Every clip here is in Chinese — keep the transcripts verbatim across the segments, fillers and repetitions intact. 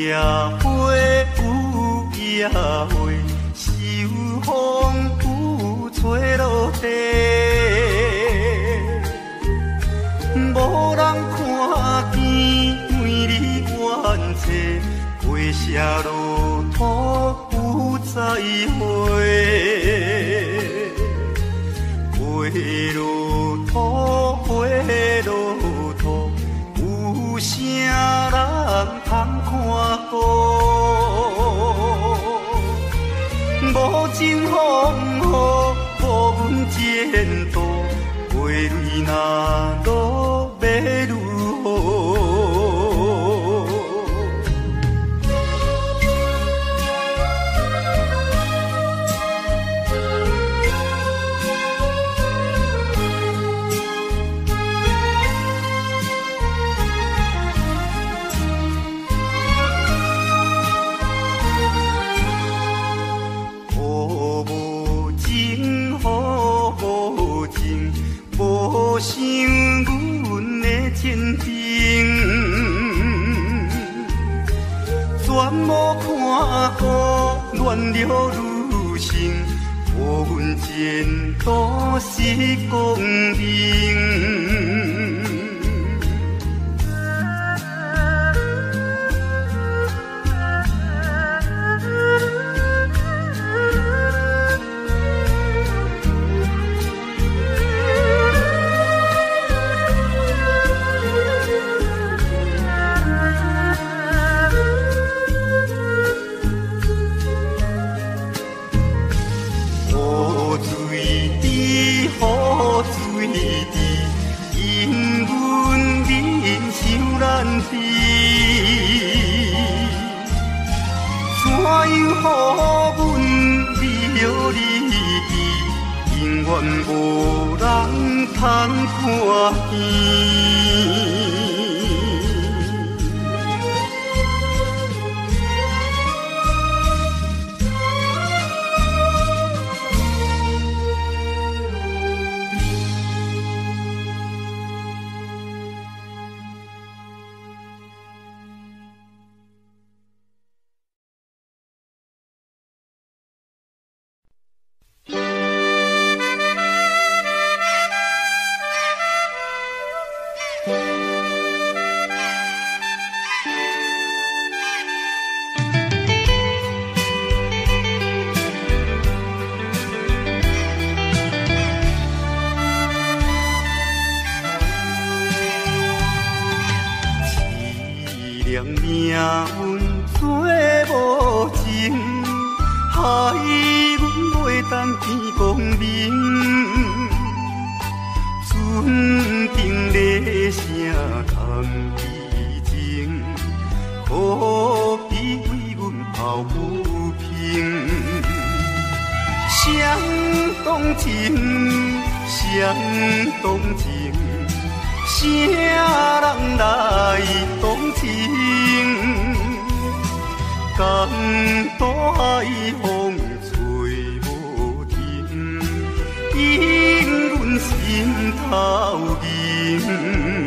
花有野花，秋风有吹落地，无人看见美丽远切，花谢落土有再会。花落土，花落土，有啥人通看顾？无情风雨，无阮前途，花蕊若落要如何？想阮的前程，全无看过乱了女性，无阮前途是光明。予阮美好日子，永远无人通看见。命运做无情，害阮袂当见光明。船顶咧声空悲情，可比为阮抱不平。相同情，相同情。啥人来同情？江大海风吹无停，引阮心头凝。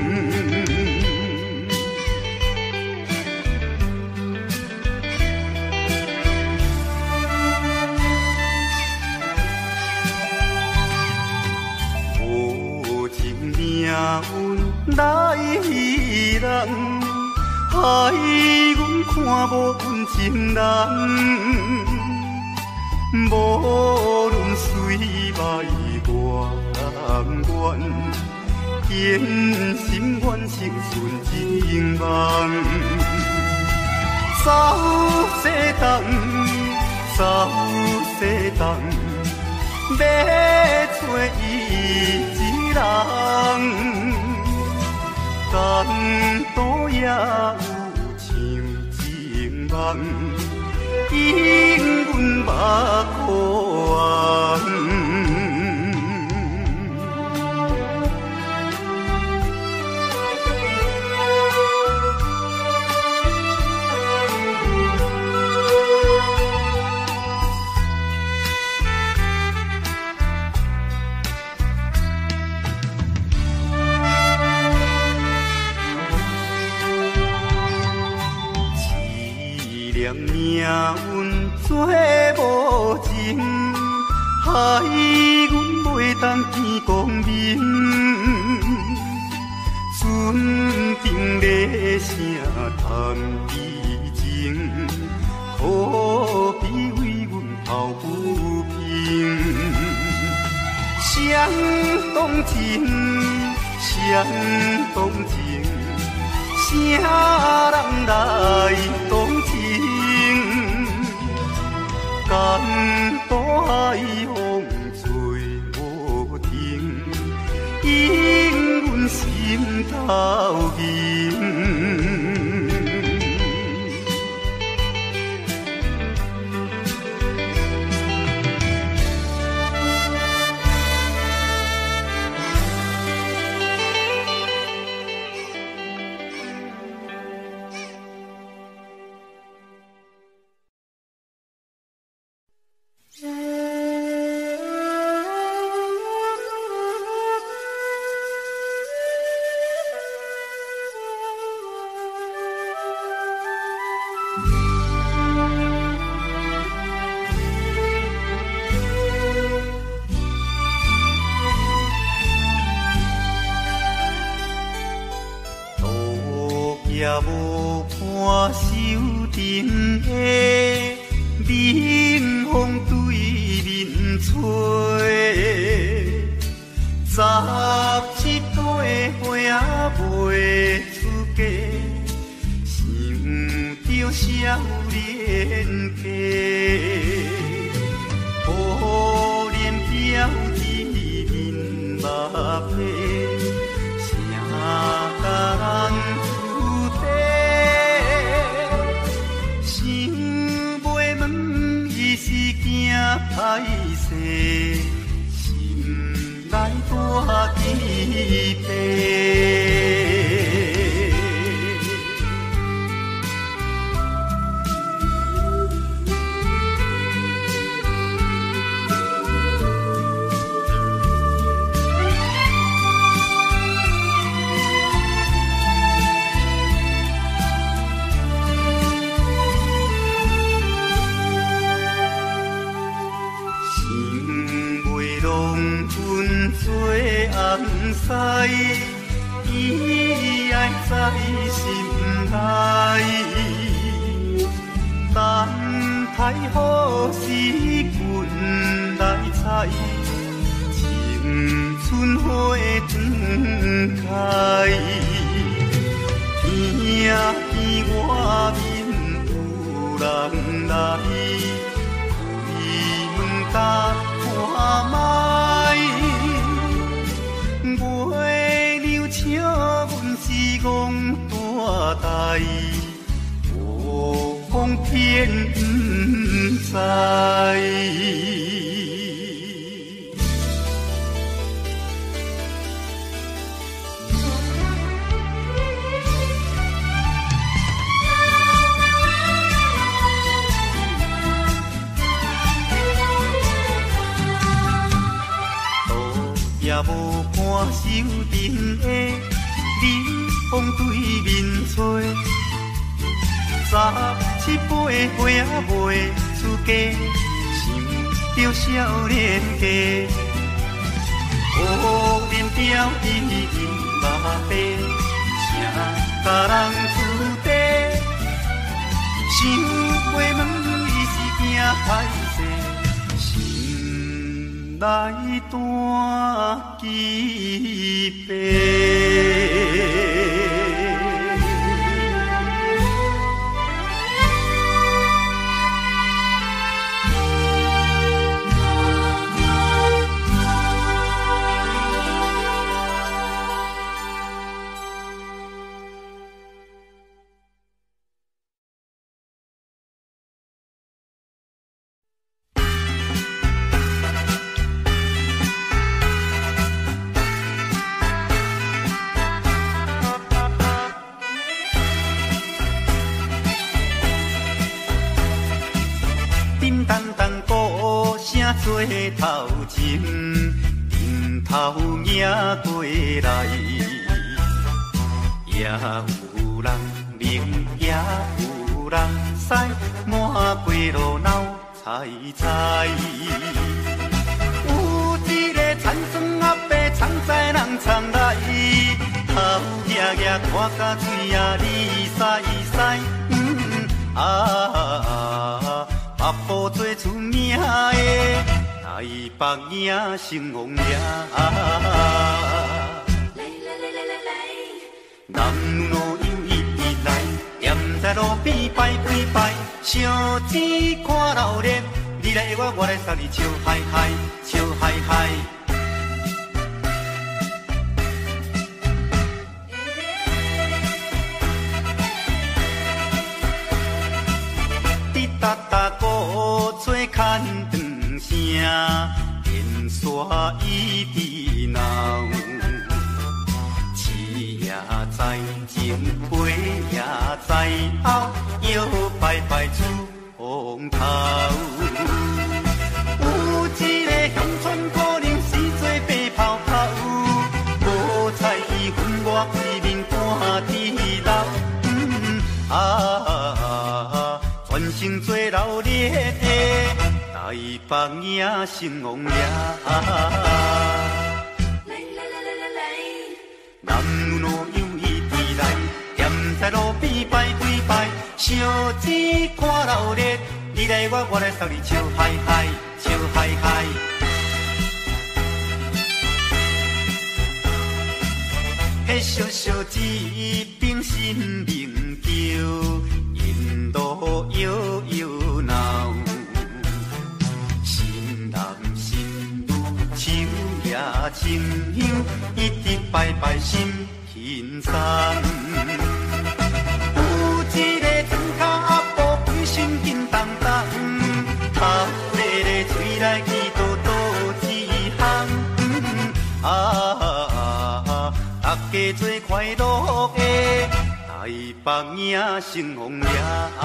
无情命运来戏人，害阮看无阮情人。无论水歹外远，坚心愿成顺情梦。走西东，走西东，要找伊一人。江岛也有像情梦，引阮目眶。 嫌命运做无情，害阮袂当见光明。船顶咧声谈悲情，可比为阮抱不平。相同情，相同情，啥人来同情？甘多海风吹无停，因阮心头凝。也无看手顶的冷风对面吹，十七岁花袂出嫁，想着少年家，可怜表姊面目皮，啥甲人。是惊歹势，心内大疑白。做红丝，伊爱在心内，等待好时运来采，青春花长开。听见外面有人来，开门甲看卖。月娘笑阮是戆大代，无讲偏不知。也无看手顶的冷风对面吹，十七八岁还袂出嫁，想着少年家，可怜表弟面目白，啥甲人出地，想回门伊是惊歹势。来断记白。做头前，迎头迎过来，也有人明，也有人驶，满街路闹采采。有一个田庄阿伯，常在人常来，头额额拖甲嘴啊哩塞塞。嗯啊，北部最出名的台北影成王爷。男女老幼一直来，站在路边排几排，烧钱看热闹，你来我，我来送你，笑嗨嗨，笑嗨嗨。滴答答鼓吹牵长声，电线一直闹。在前背也在后，摇摆摆出风头。有一个乡村可能是做白泡泡，无彩伊分我规面看地老。嗯啊，全城做热烈的台北影成王爷。男女老幼一直来，站在路边排几排，烧钱看热闹，你来我，我来送你，笑嗨嗨，笑嗨嗨。迄小小一边心明桥，引路摇摇闹，新男新女手也牵香，一直摆摆心轻松。有一个庄脚阿婆规身紧当当，头咧咧吹来去倒倒一项。啊，大家做快乐的台北影成王爷。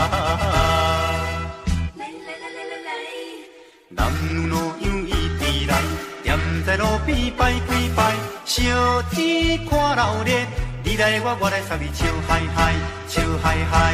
男女老幼一直来，站在路边排几排，烧钱看热闹，你来我，我来送你，笑嗨嗨，笑嗨嗨。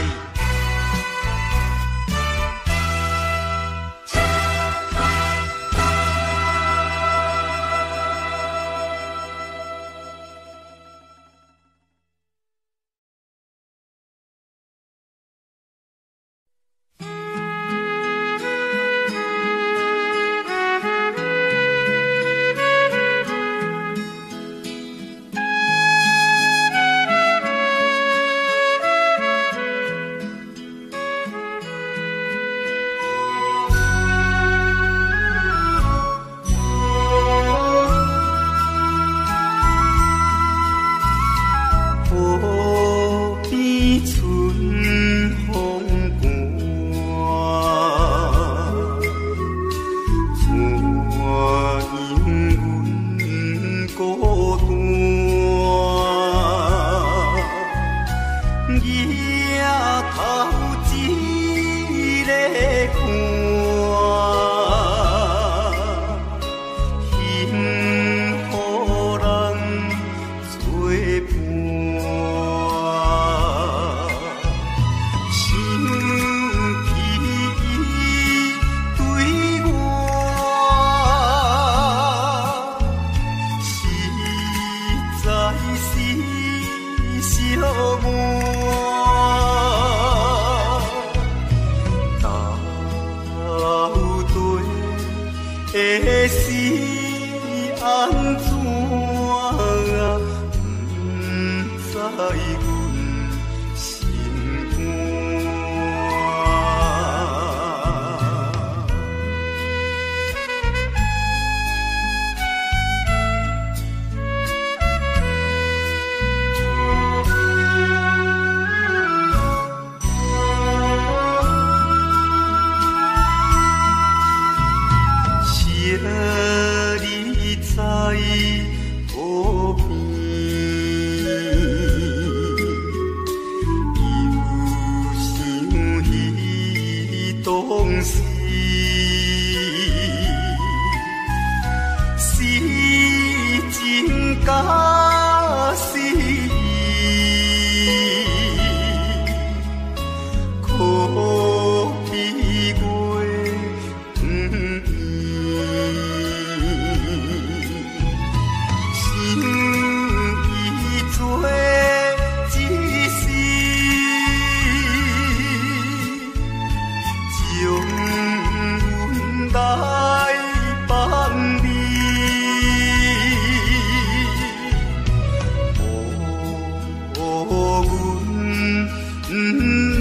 可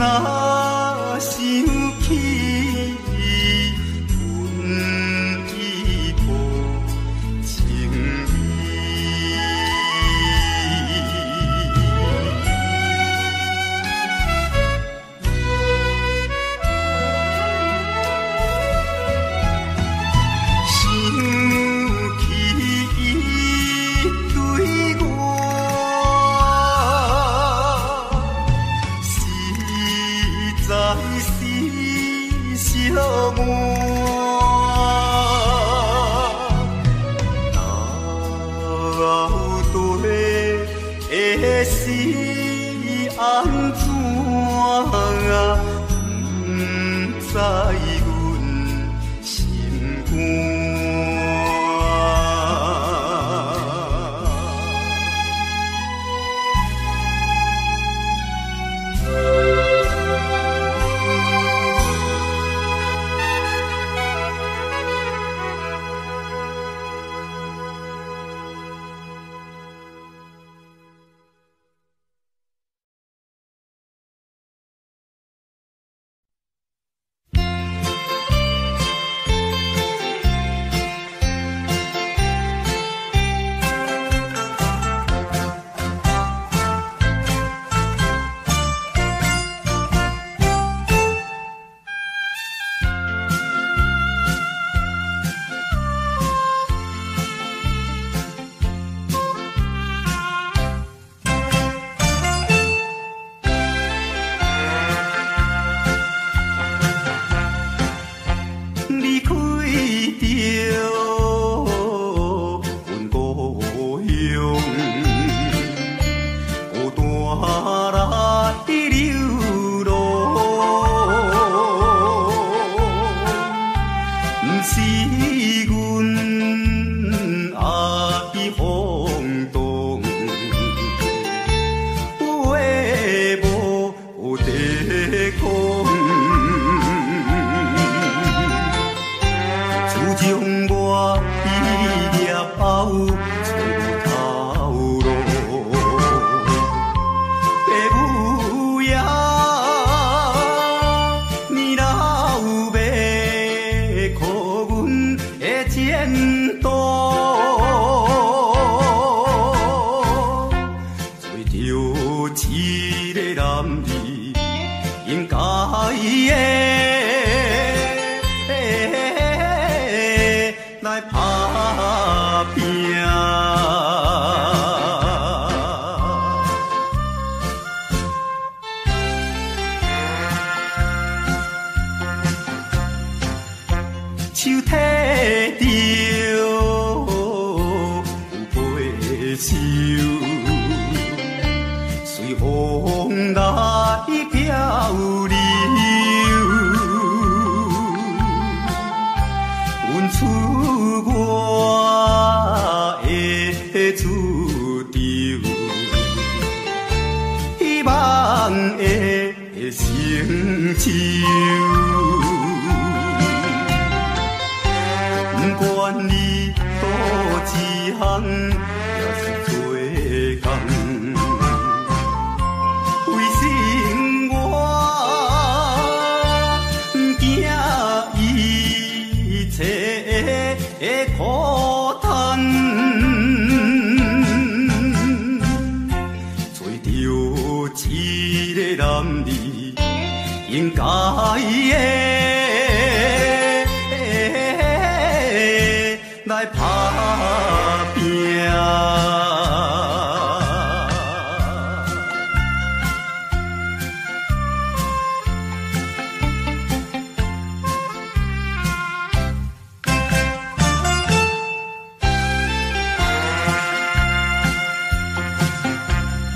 若想起阮依抱情意，想起伊对我实在是小我，到底会是安怎啊？不知阮心肝。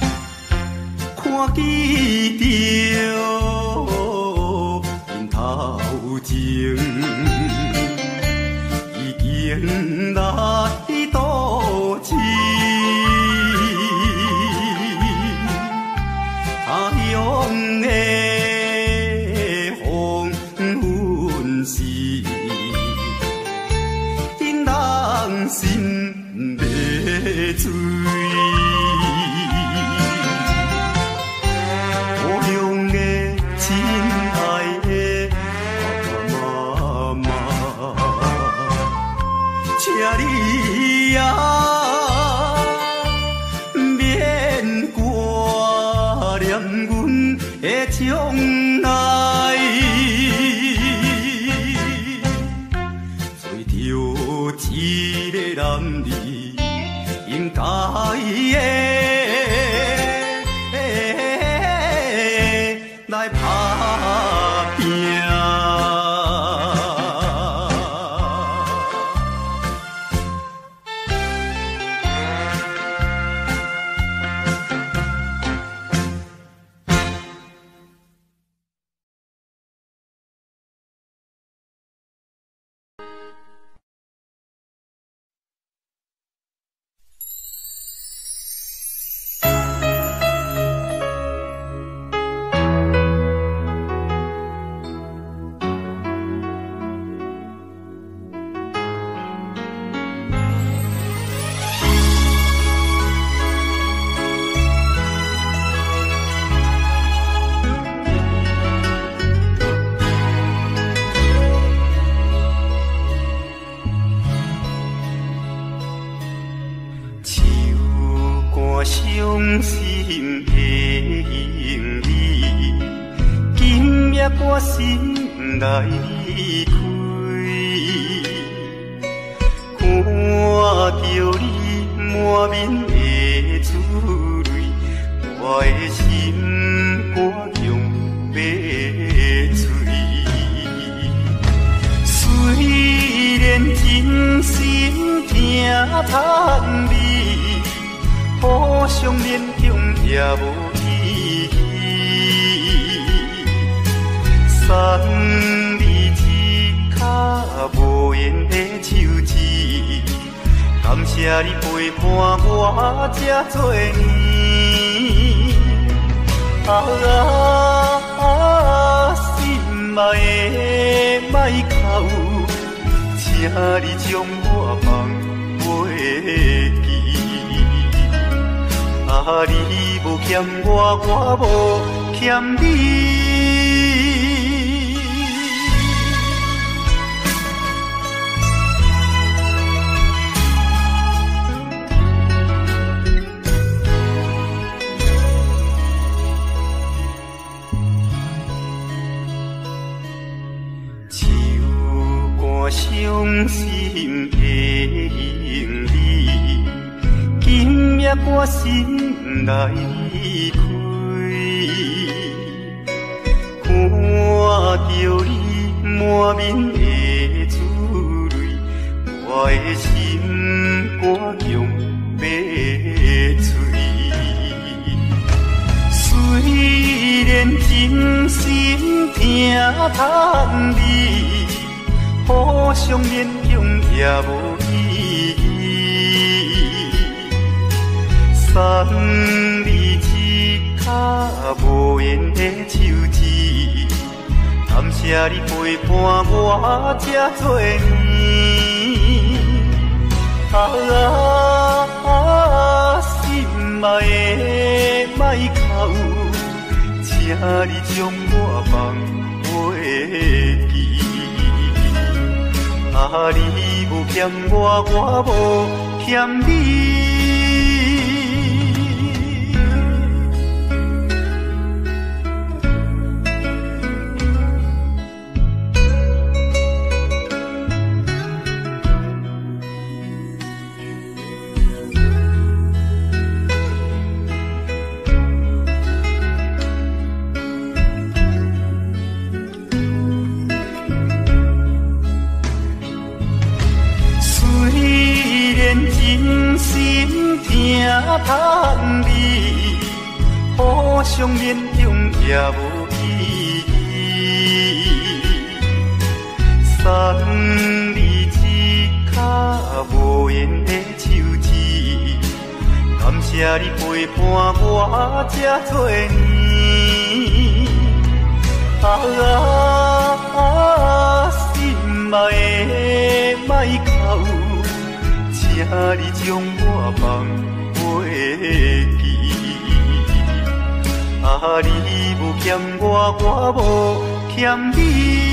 看见着因头将来，找着一个男儿，应该的来打拼。伤心的行李，今夜我心来离开，看着你满面的珠泪，我的心肝强要碎。虽然真心疼叹你，互相勉强也无意义，送你一脚无言的手指，感谢你陪伴我这多年。啊啊，心爱的莫哭，请你将我放袂记。啊，你无欠我，我无欠你。手竿伤心的行李，今夜我心来离开，看着你满面的珠泪，我的心肝强要碎。虽然真心疼叹你，互相勉强也无意义。送你一脚无言的手指，感谢你陪伴我这多年。啊啊，心爱的莫哭，请你将我放袂记。啊，你无欠我，我无欠你。叹你，互相勉强也无意义。送你一脚无言的手指，感谢你陪伴我这多年。啊啊，心爱的莫哭，请你将我放袂记。啊，你无欠我，我无欠你。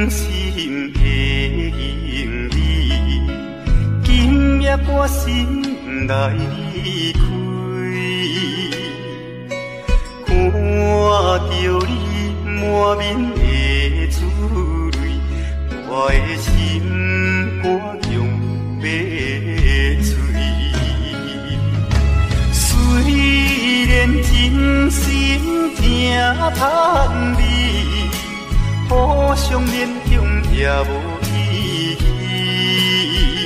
心的行李，今夜我心来离开，看着你满面的珠泪，我的心肝强要碎。虽然真心疼叹你，互相勉强也无意义。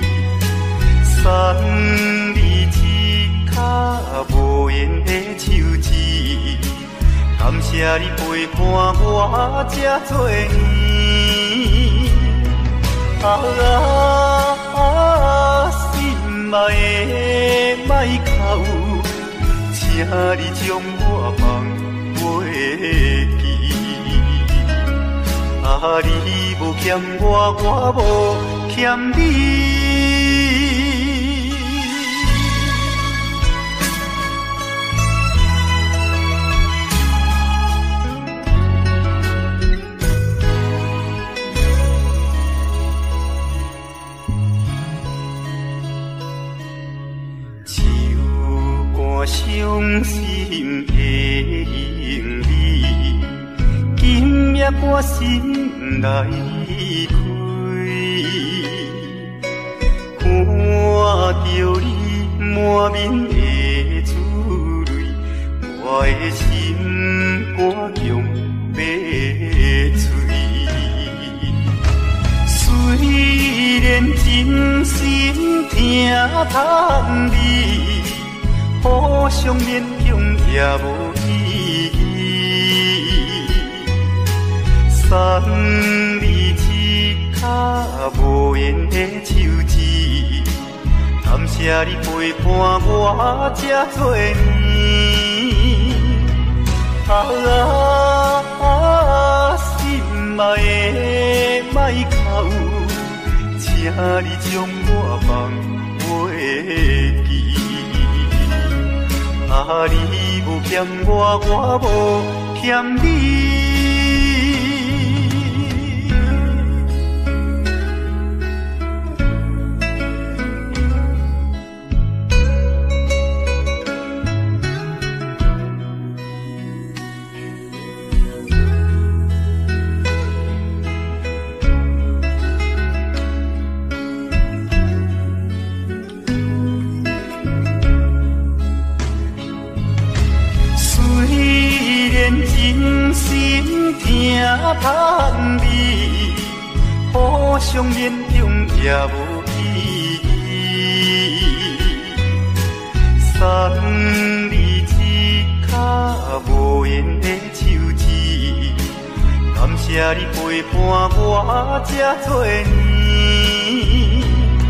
送你一卡无言的手指，感谢你陪伴我这多年。啊啊，心爱的莫哭，请你将我放袂记。啊，你无欠我，我无欠你。伤心的行李，今夜我心来离开，看着你满面的珠泪，我的心肝强要碎。虽然真心疼叹你，互相勉强也无意义。送你一卡无言的手指，感谢你陪伴我这多年。啊啊，心爱的莫哭，请你将我放袂记。啊，你无欠我，我无欠你。真心疼叹你，互相勉强也无意义。送你一卡无言的手指，感谢你陪伴我这多年。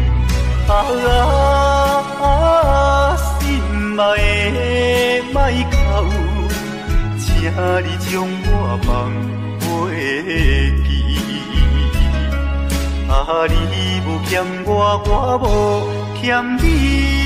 啊啊，心爱的莫哭，请你将我放袂记。啊，你无欠我，我无欠你。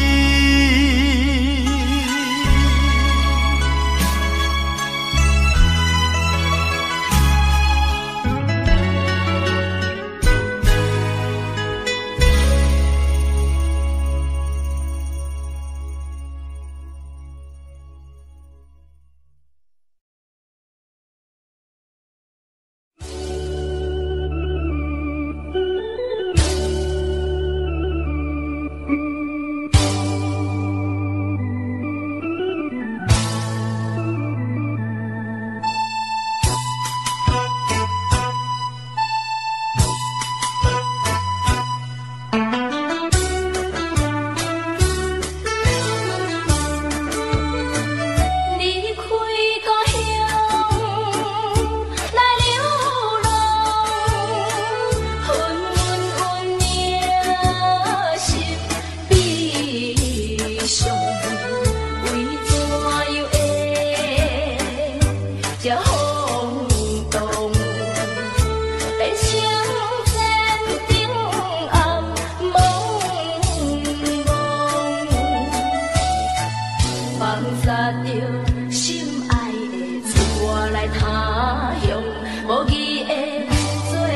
心爱的，带我来他乡，无义的做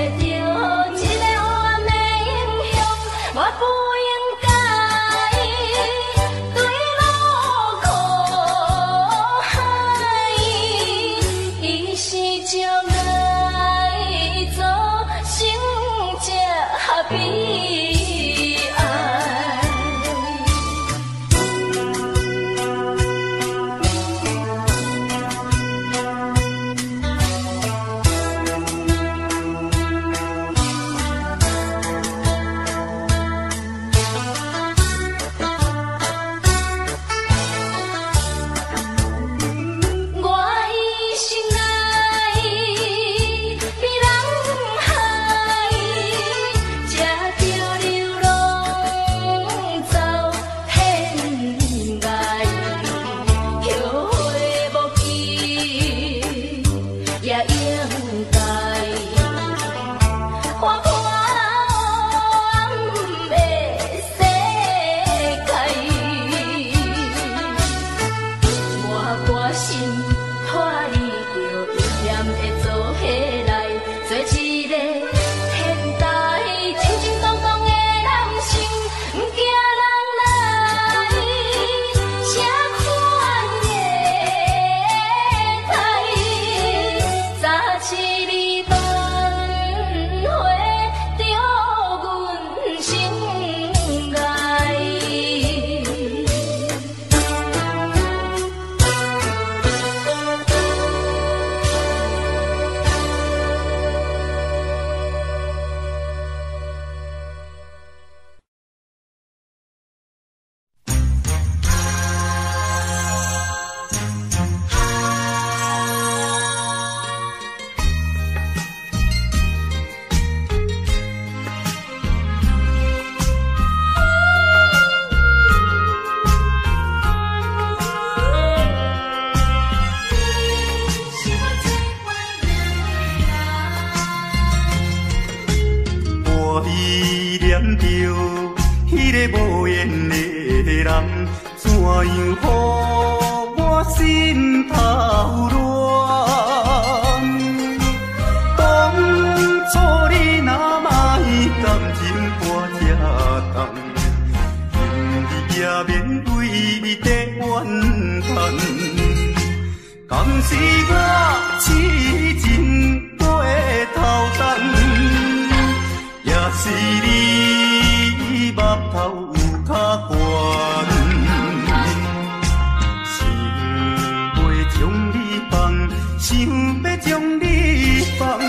着迄个无缘的人，怎样予我心头乱？当初你若莫感情破这重，今日也免为你在怨叹。敢是我痴情过头重，也是你目头有较悬，想要将你放，想要将你放，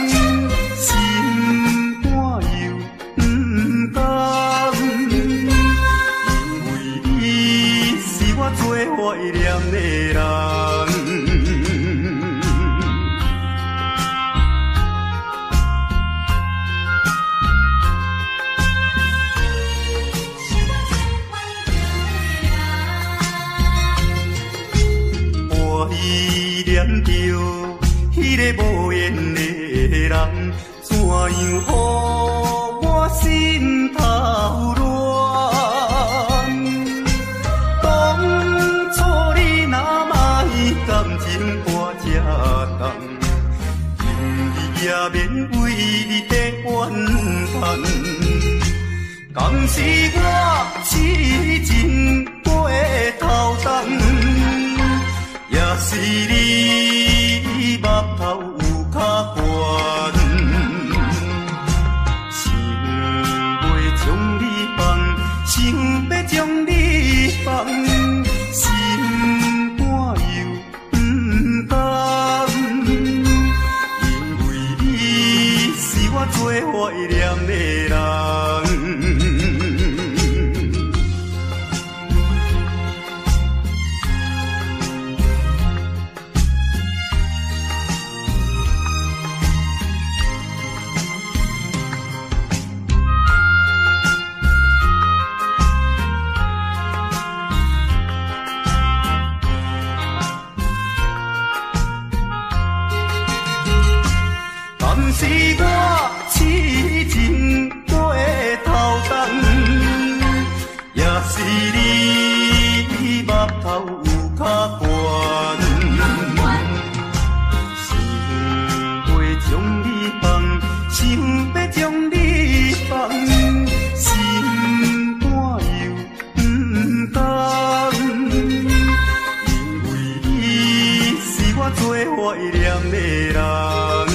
心肝又不甘，因为你是我最怀念的人。依念着迄个无缘的人，怎样予我心头乱？当初你若莫感情破这重，今日也免为你在怨叹。敢是我痴情过头重？也是你目头有较悬，想要将你放，想要将你放，心肝又不甘，因为你是我最怀念的人。是我痴情过头重，也是你目头有较悬，想要将你放，想要将你放，心肝又不甘，因为你是我最怀念的人。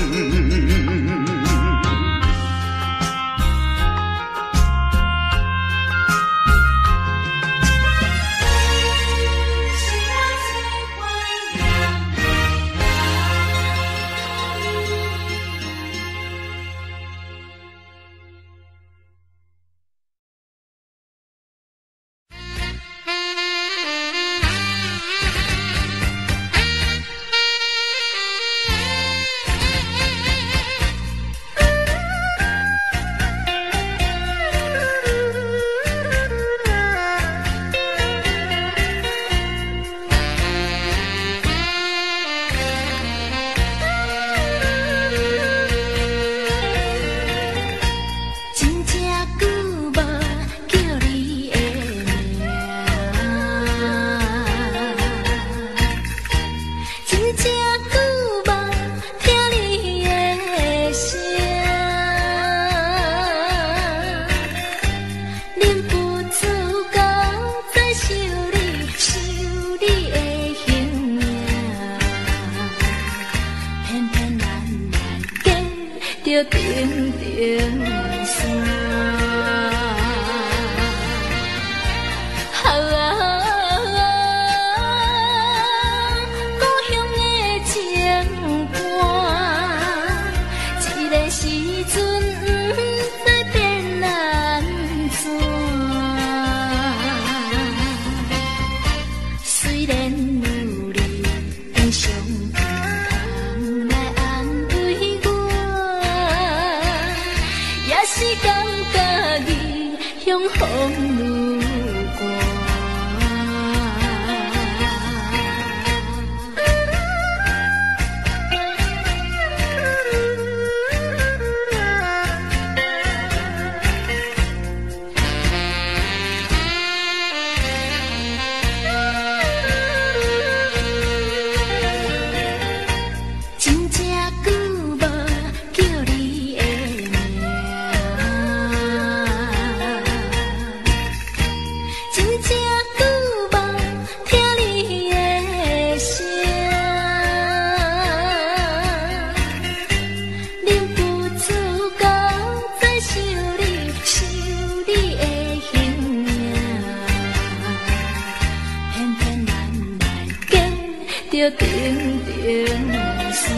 着顶顶山。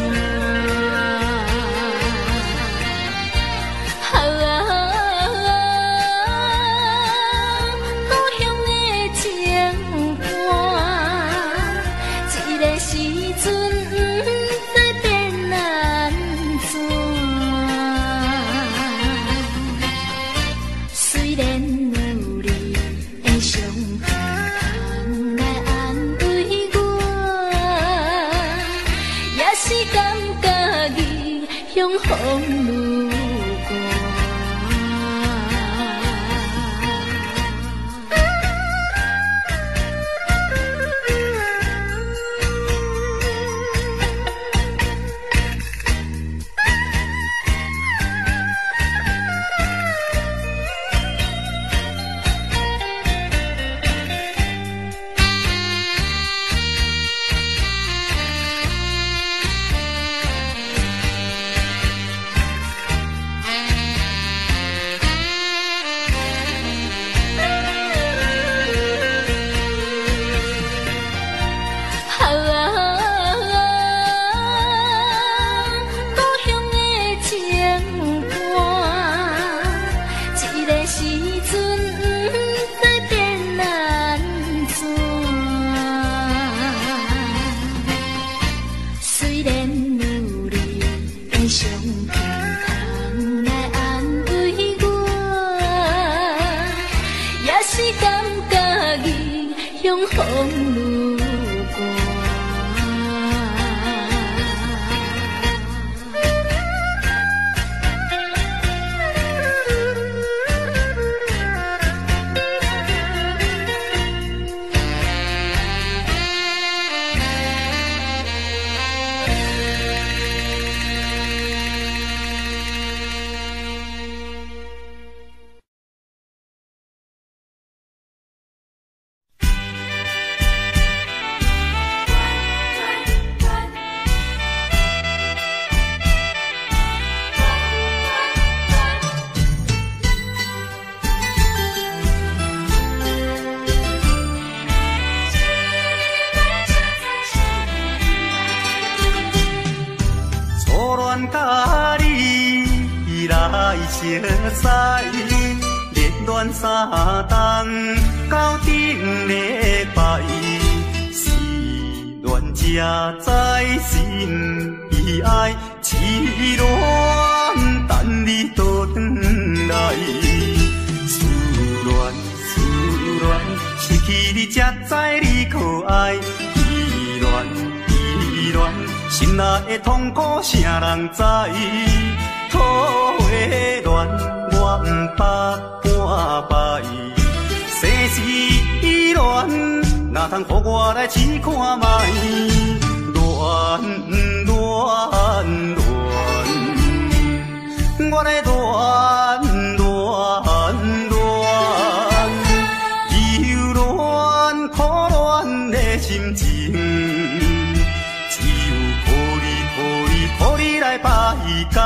风路过，风路过。 甲你来相识，热恋三冬到顶礼拜，是恋才知心意爱，痴恋等你倒转来，思恋思恋，失去你才知你可爱，依恋依恋。心内的痛苦，啥人知？土的恋，我毋捌半摆。世事恋，哪通予我来试看卖？恋恋恋，我来恋恋恋，忧恋苦恋的心情。予你来排解，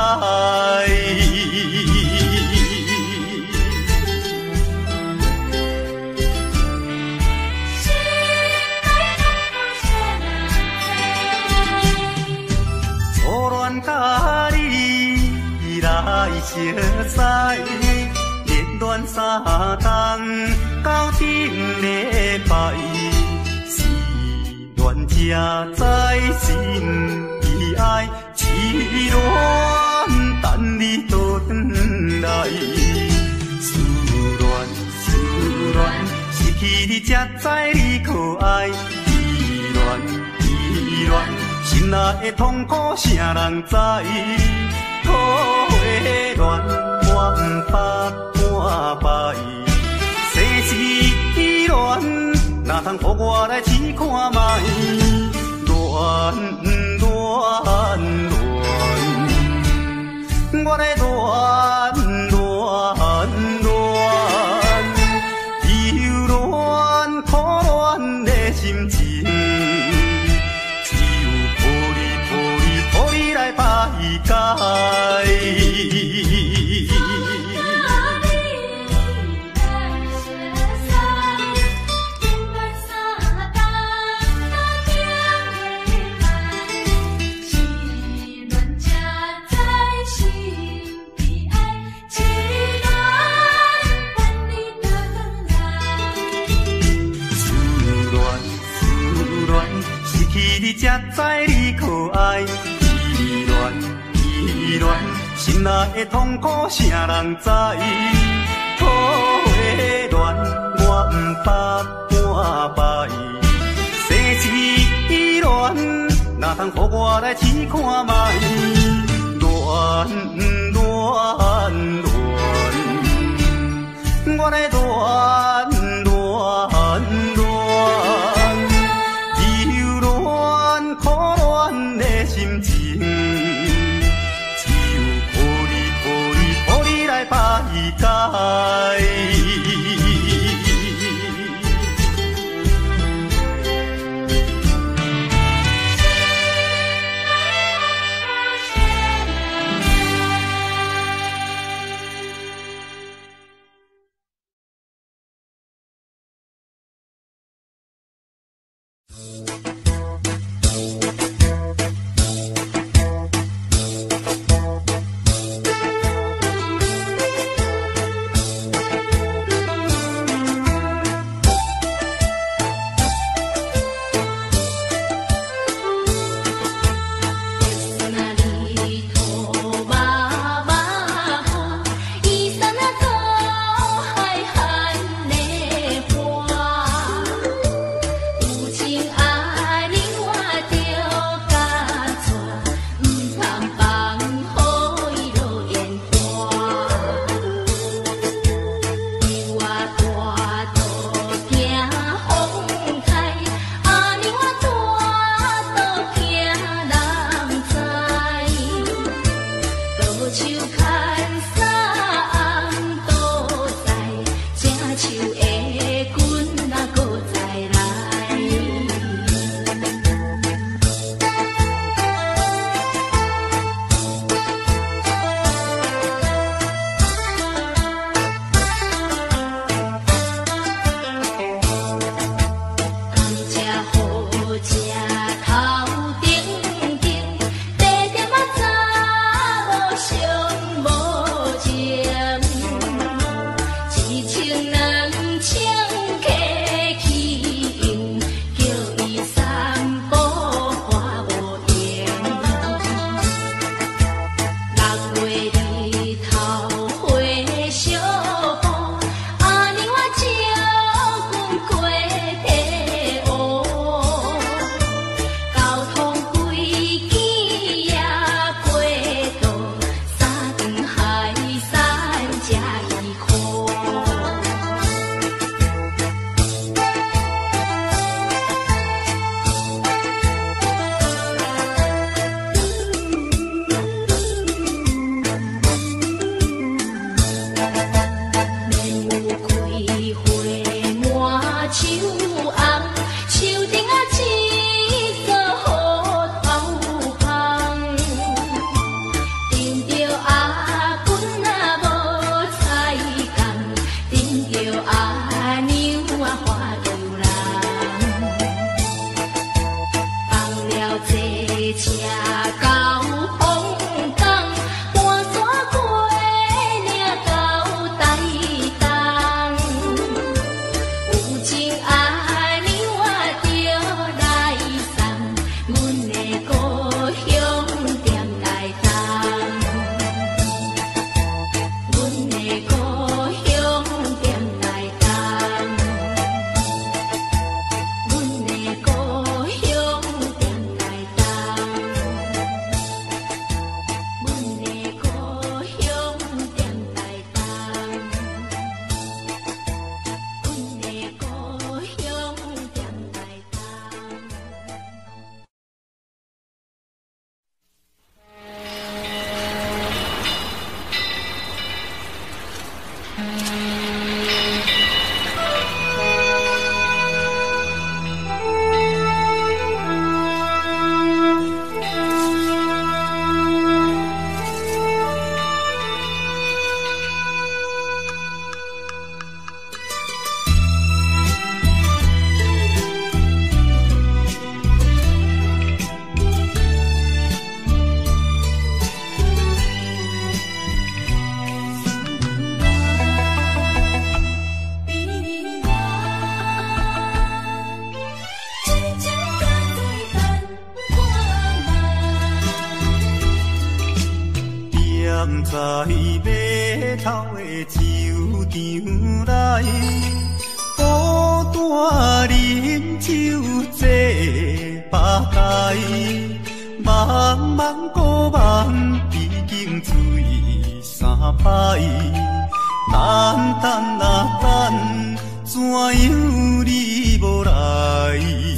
初恋甲你来相识，热恋三冬到顶礼拜，是恋才知心。爱痴恋等你倒转来，思恋思恋，失去你才知你可爱，依恋依恋，心内的痛苦啥人知？土的恋，我毋捌半摆，世事恋，哪通予我来试看卖？恋。恋恋，我来恋恋恋，忧恋苦恋的心情，只有予你予你予你来排解。 我知你可爱，依恋依恋，心内的痛苦谁人知？土的恋我毋捌半摆，世事恋，哪通予我来试看卖？恋恋恋，我来恋。 在码头的酒场内，孤单饮酒坐吧台，茫茫古梦已经醉三摆，等等啊等，怎样你无来？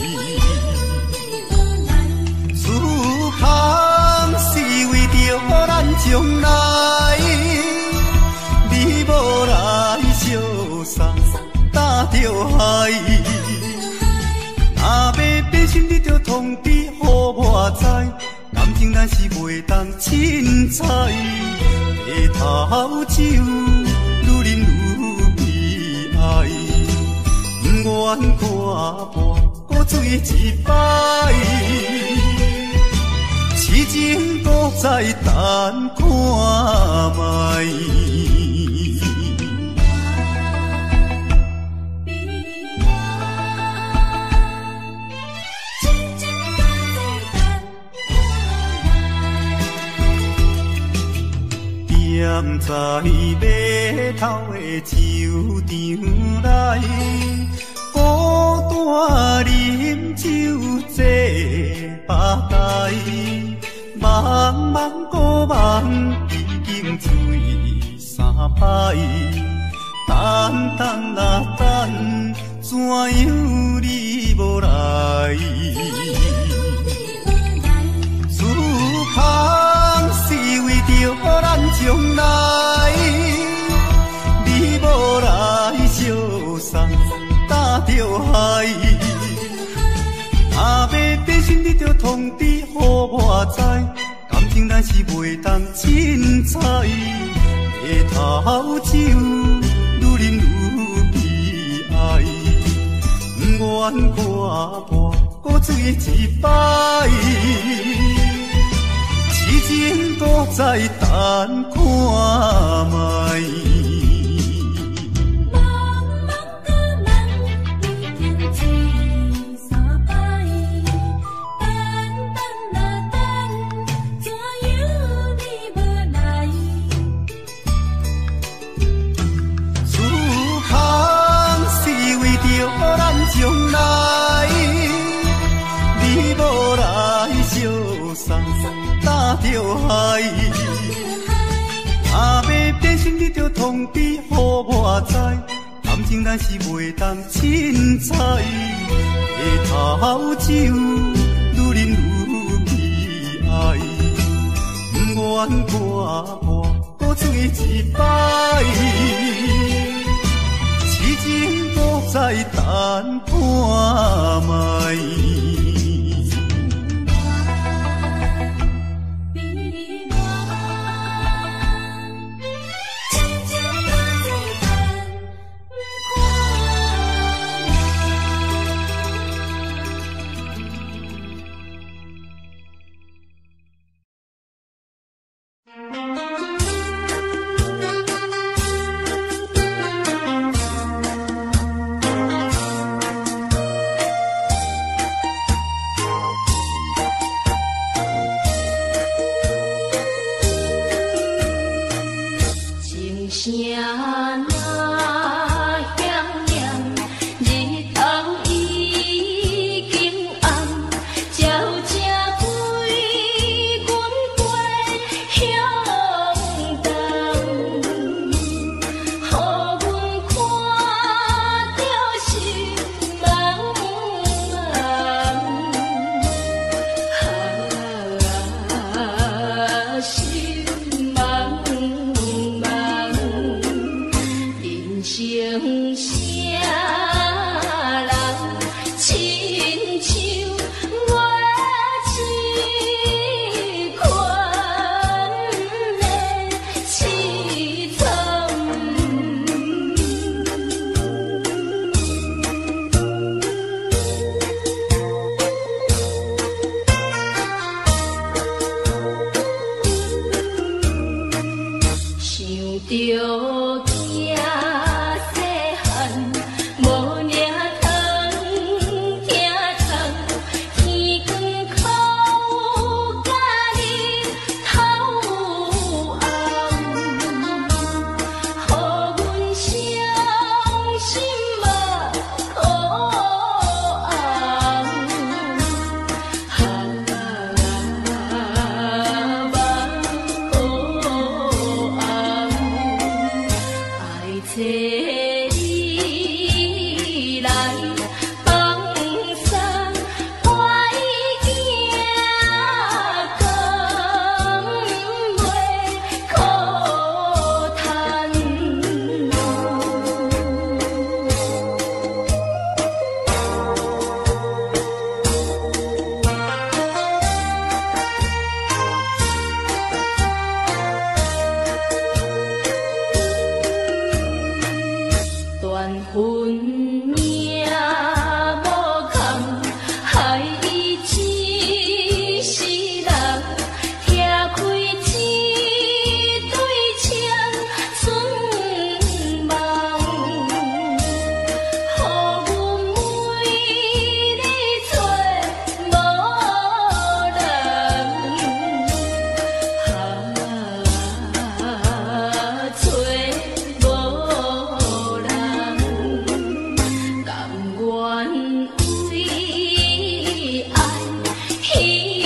思空是为着咱将来，你无来相送，担着害。若要变心，你着通知予我知，感情咱是袂当凊彩。下头酒愈啉愈悲哀，不愿看破搁醉一摆，痴情搁再等看卖。踮在码头的酒场内，孤单饮酒坐吧台，茫茫古梦已经醉三摆，等等啊等，怎样你无来？思空是为着咱将来，你无来相送，担着害。若要变心，你着通知予我知，感情咱是袂当凊彩。下头酒愈啉愈悲哀，不愿看破搁醉一摆，痴情搁再等看卖。将来，你无来相送，担着害。若要变心，你着通知予我知，感情咱是袂当凊彩。下头酒愈啉愈悲哀，不愿看破搁醉一摆，痴情搁再等看卖。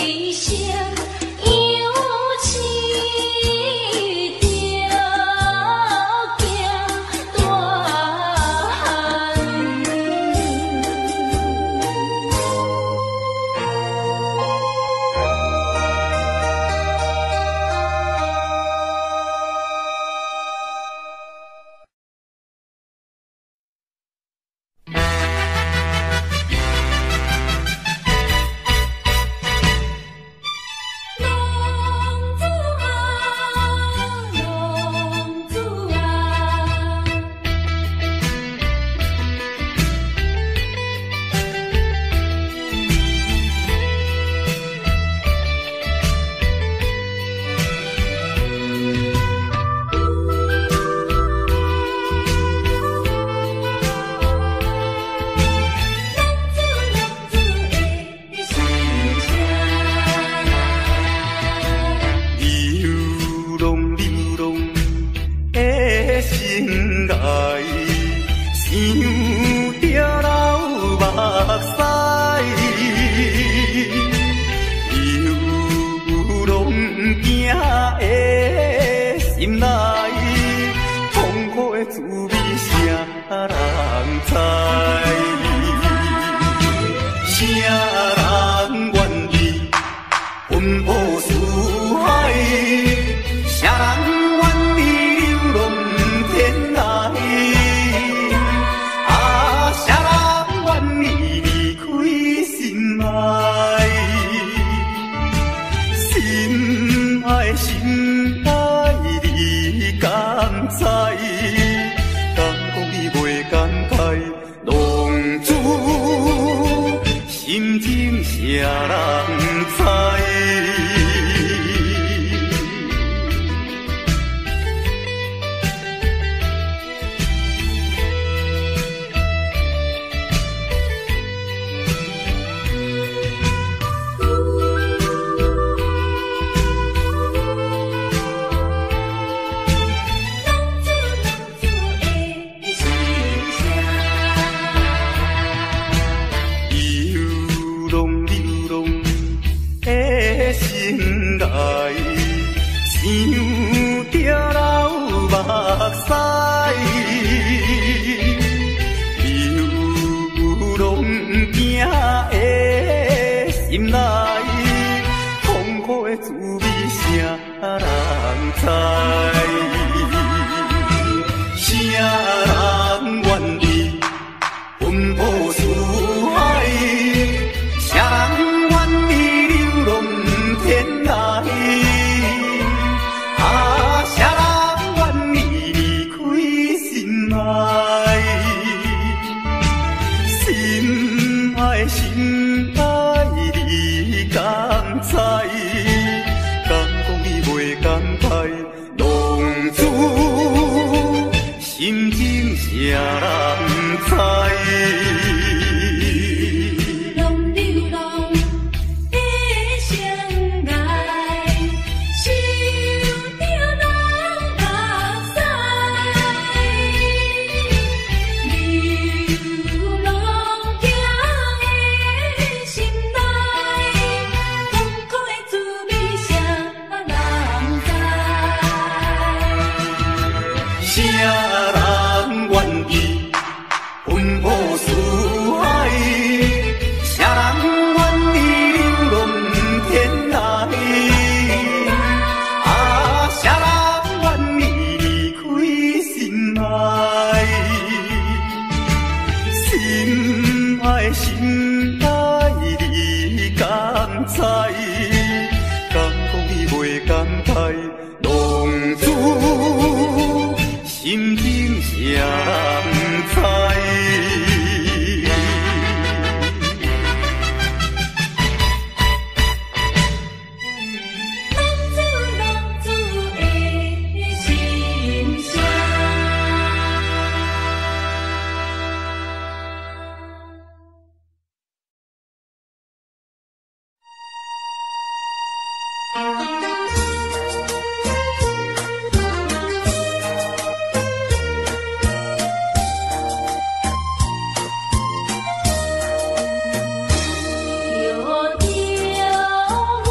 有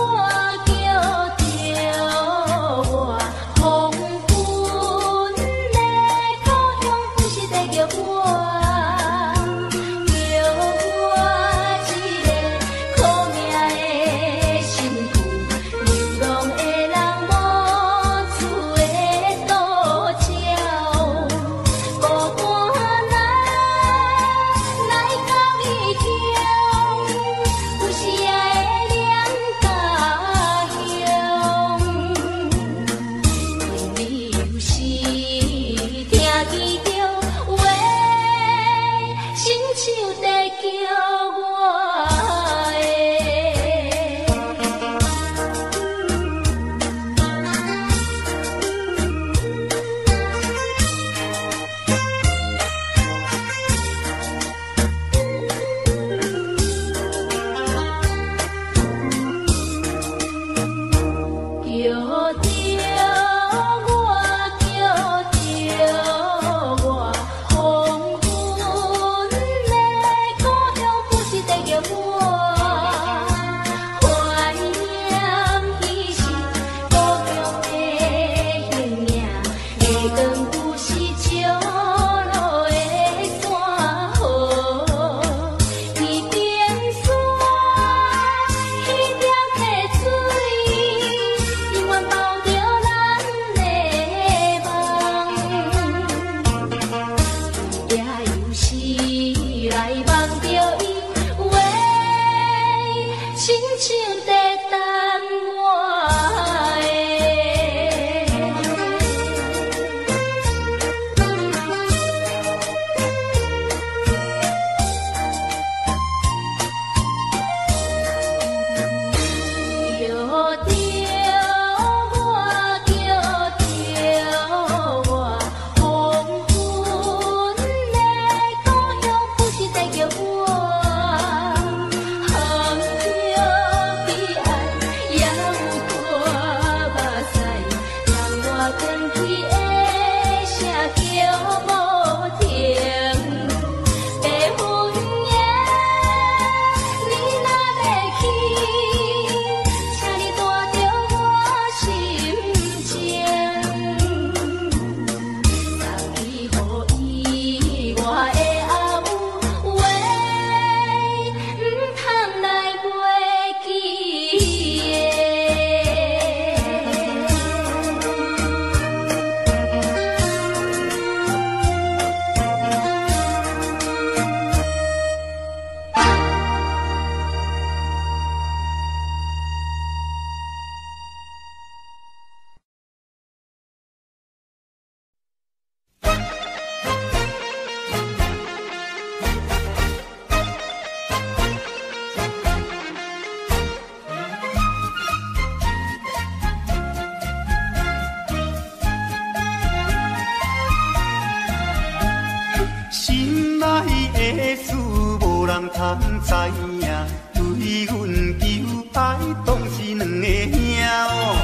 通知影，对阮求爱当是两个兄哦。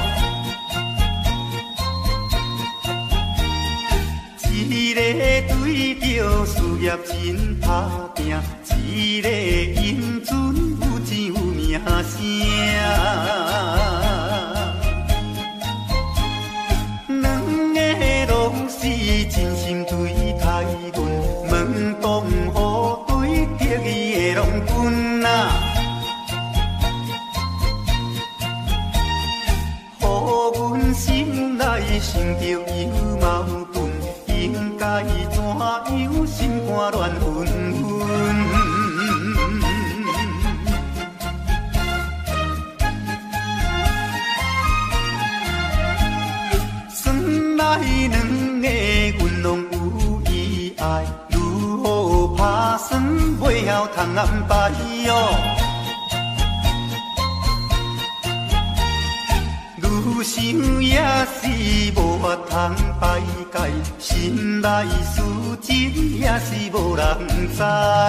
一个对着事业真打拼，一个因准有钱有名声。两个拢是真心对待阮，门当户对得意的拢分啊。互阮心内想着有矛盾。应该怎样心肝乱纷纷？算来两个阮拢有意爱，如何打算袂晓通安排哦？愈想也是无法通排解，心内事情也是无人知。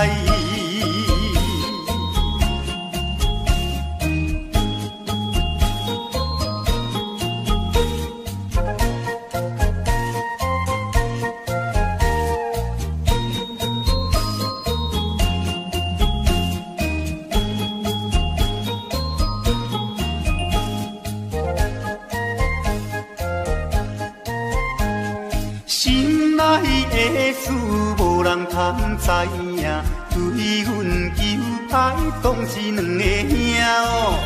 的事无人通知影，对阮求爱当是两个兄哦。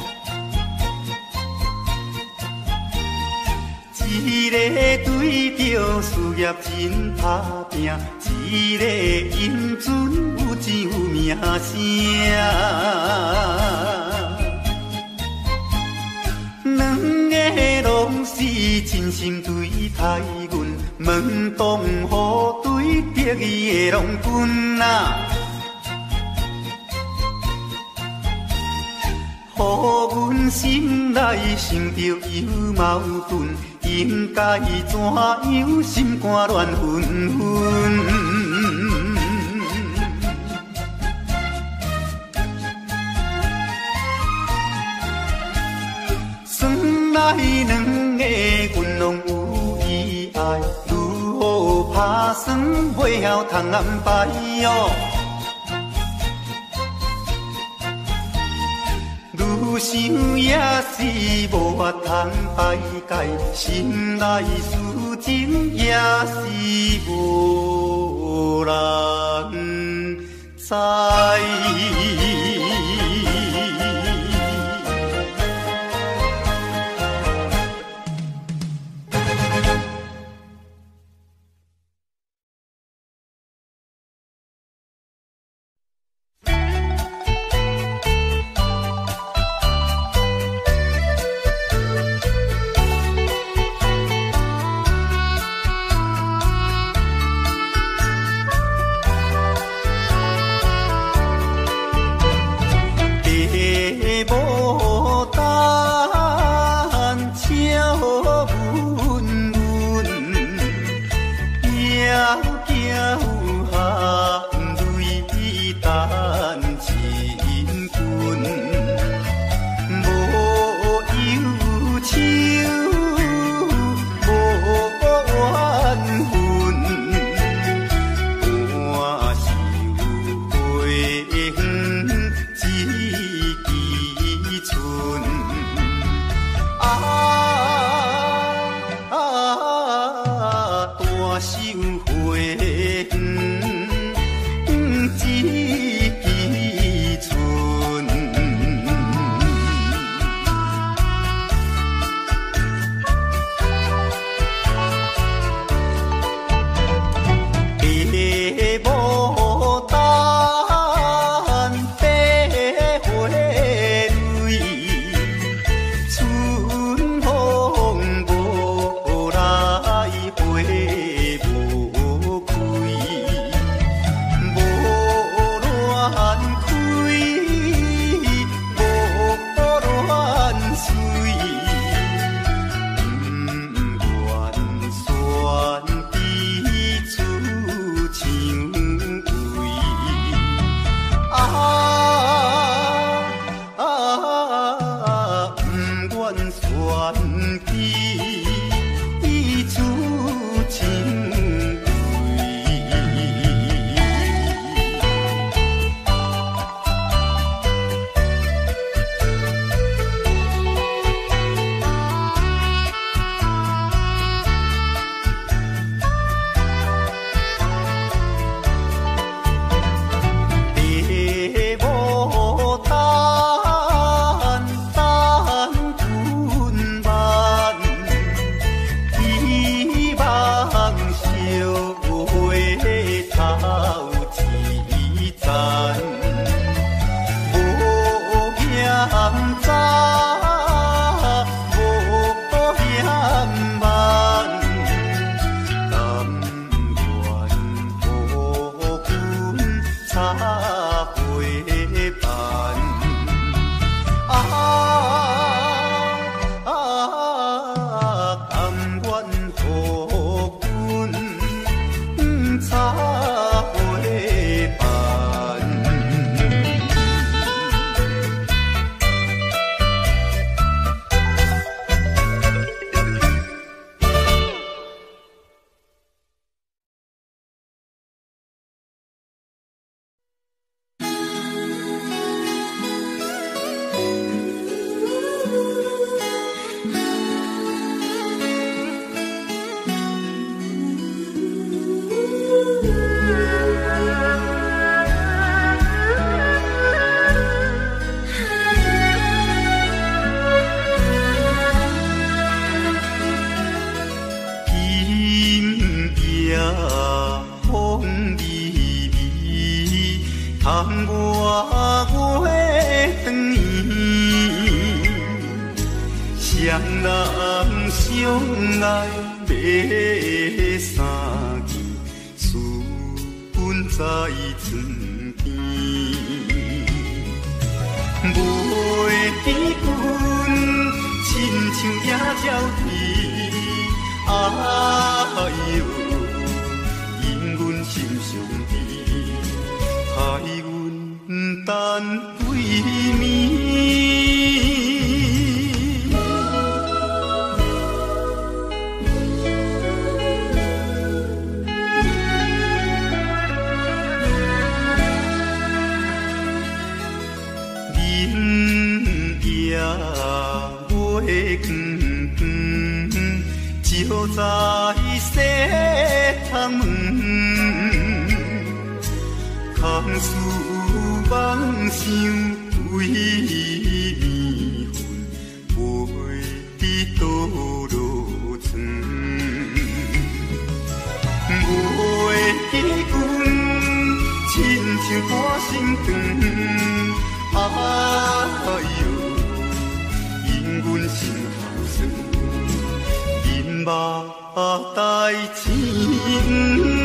一个对着事业真打拼，一个因准有钱有名声。两个拢是真心对待阮，门当户对得意的拢分啊。互阮心内想着有矛盾，应该怎样心肝乱纷纷？来两个阮拢有意爱，如何打算袂晓通安排哦？愈想也是无法通排解，心内事情也是无人知。 双人相爱要三更，思阮在床边。袂记阮亲像野鸟啼，哎哟，因阮心上悲，害阮等几暝。就在西窗门，空思梦想归暝昏，袂知倒落床。袂记阮亲像半心肠，哎哟，因阮心头酸。目代情。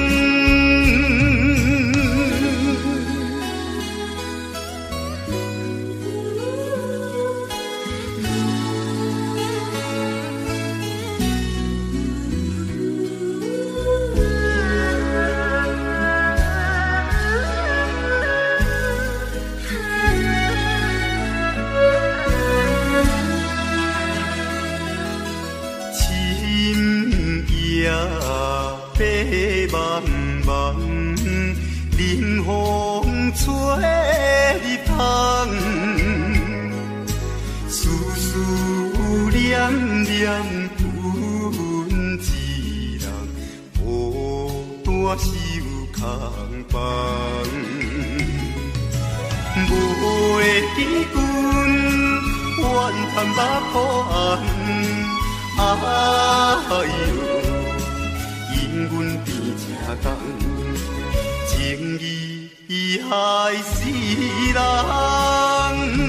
林风吹入窗，思思念念阮一人，孤单守空房。袂记阮怨叹目苦红，哎哟，因阮变正重。情义害死人，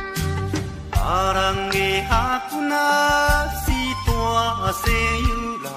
西游人，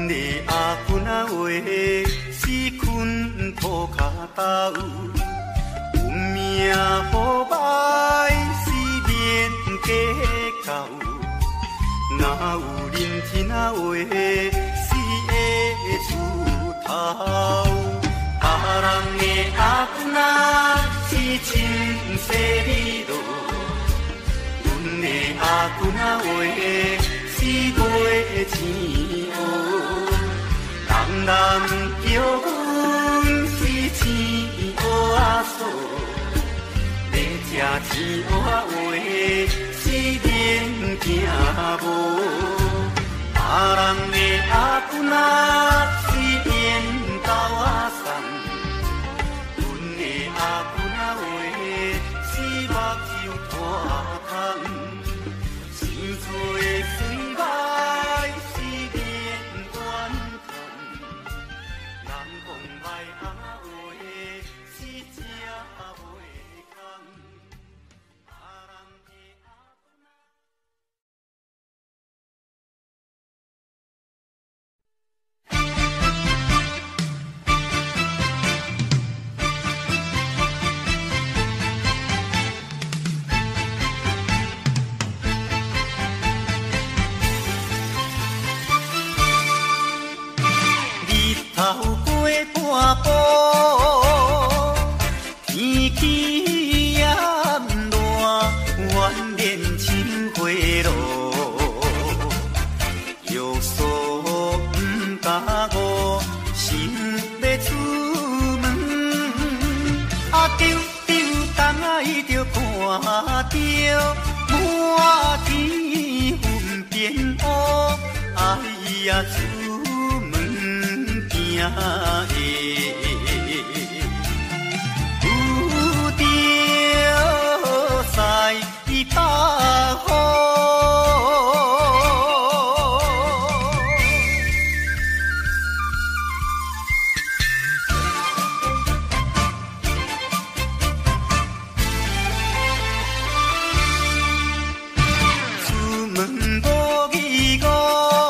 阮的阿君啊话，是困土脚斗，有命好歹是免计较，哪有认真啊话是会出头。别人的阿君啊是亲细里路，阮的阿君啊话是月钱乌。人人叫阮是钱乌仔嫂，要吃钱乌仔话是免惊无。别人的阿君啊是缘投仔送，阮的阿君啊话是目睭拖空，生做水歹是免怨叹，人讲歹阿话是吃袂空。头过半步，天气炎热，怨念像花落，药素不敢误，心要出门，啊丢丢东来就看着满天云变乌，哎呀出有着西北风，出门无义务。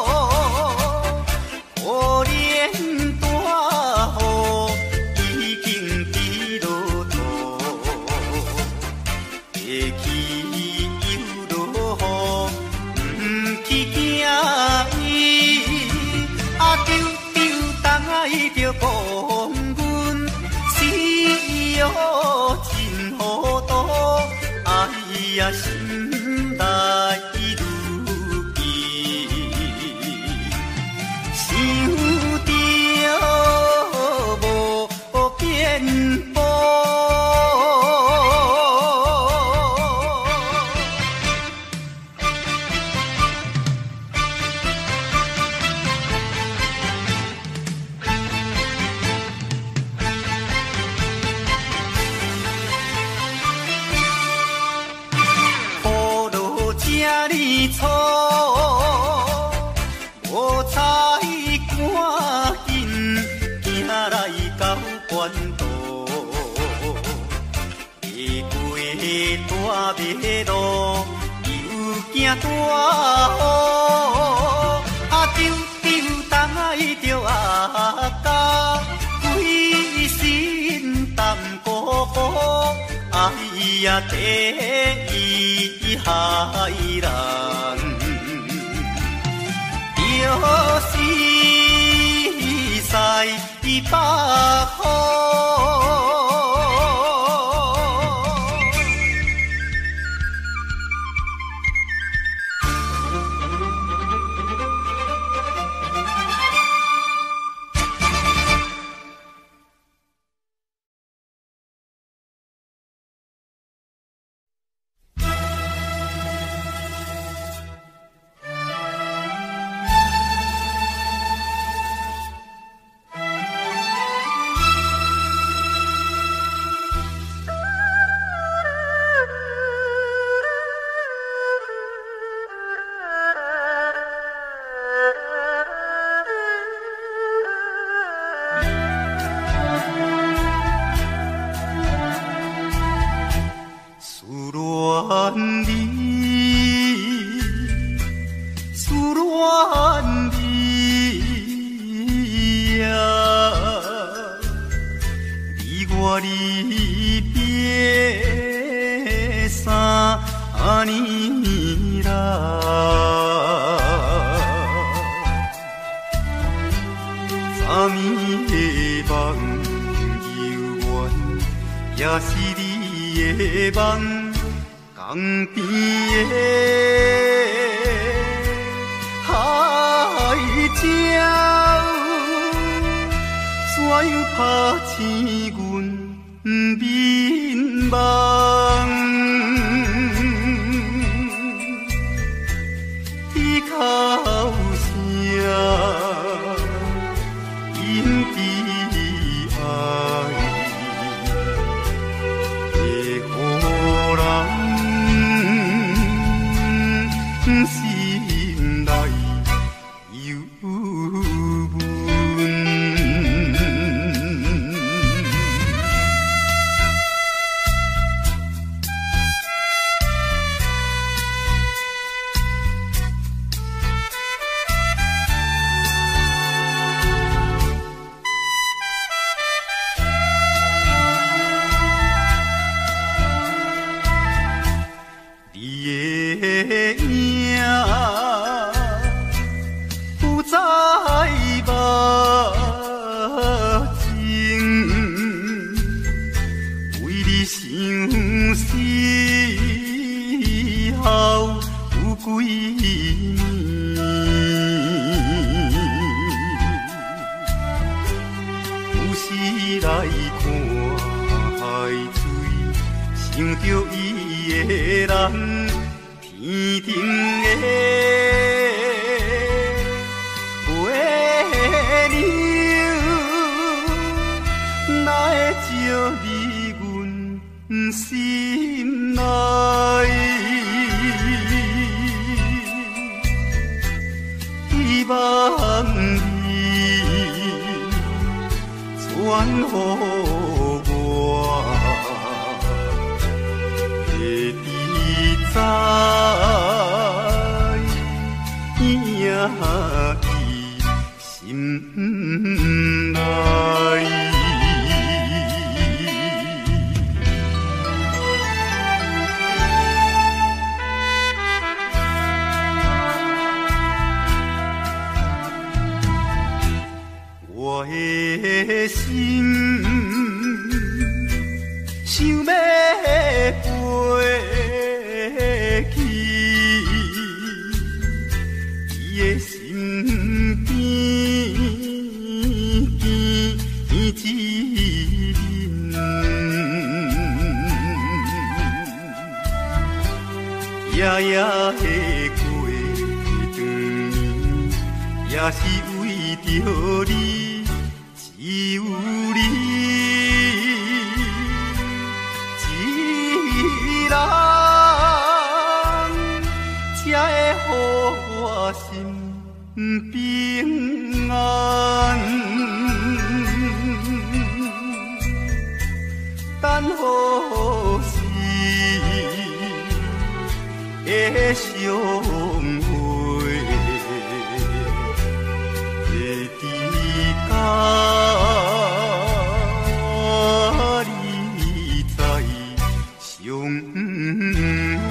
就讲阮死哟真糊涂，哎呀心内如记，想着无变步。错，无彩赶紧行来到关渡，会过大马路，又惊大雨，啊丢丢东来着阿家，规身淡薄薄，哎呀第一害人。要是西北风。 也是你的梦，江边的海鸟，怎样拍醒阮眠梦？伊哭声引起爱。心内忧闷，你的影不再目睛，为你想死后有几年，有时来看海水，想着伊的人。天顶的月亮，哪会照入阮心内？希望你传予我。在影伊心内。我的心想要飞。伊的身边见一人，夜夜的过长年，也是为着你，只有你一人。才会予我心平安，等好时的相会，会伫甲你再相会。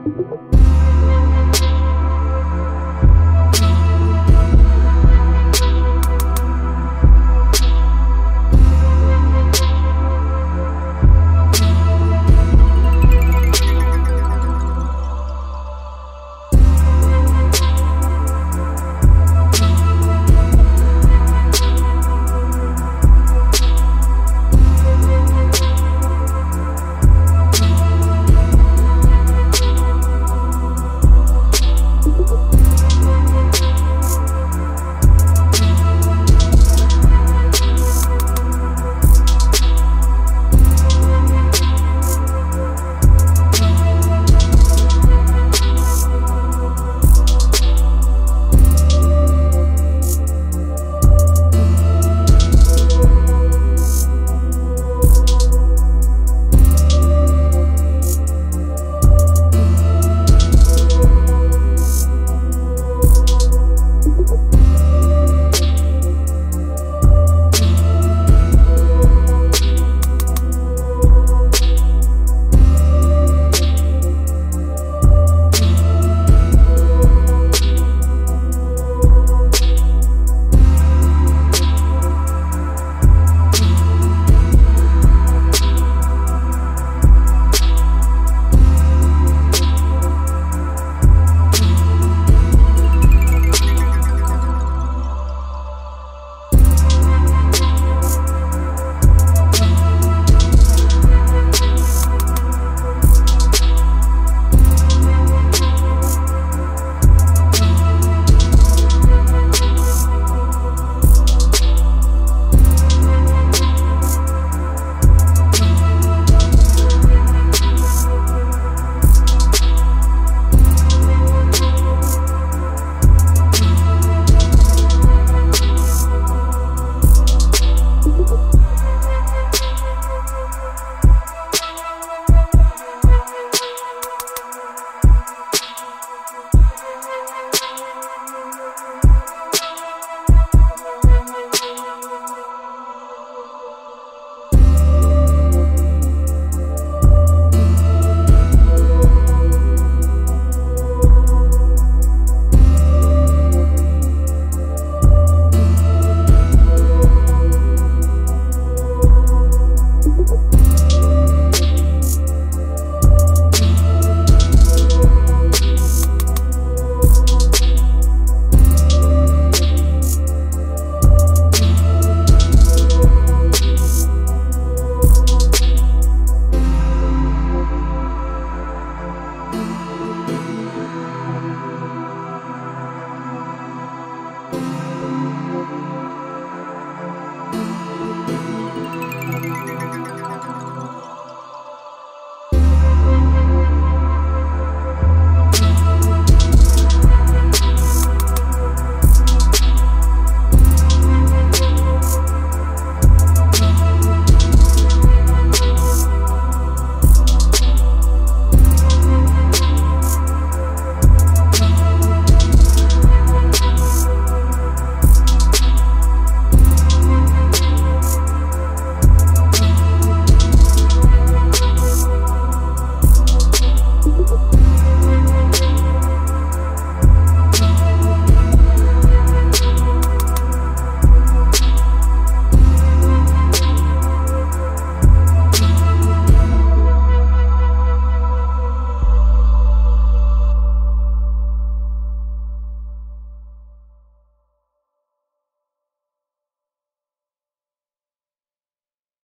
过。